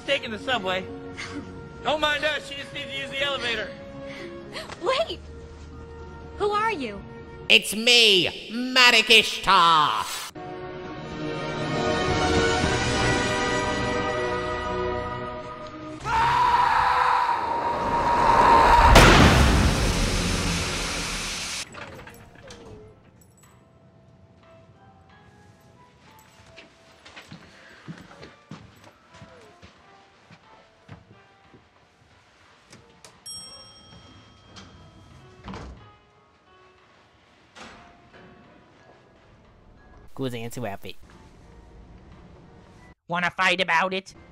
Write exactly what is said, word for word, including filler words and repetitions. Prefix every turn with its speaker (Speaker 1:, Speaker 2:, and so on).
Speaker 1: She's taking the subway. Don't mind us, she just needs to use the elevator.
Speaker 2: Wait! Who are you?
Speaker 3: It's me, Marik Ishtar.
Speaker 4: Good answer, outfit. Wanna fight about it?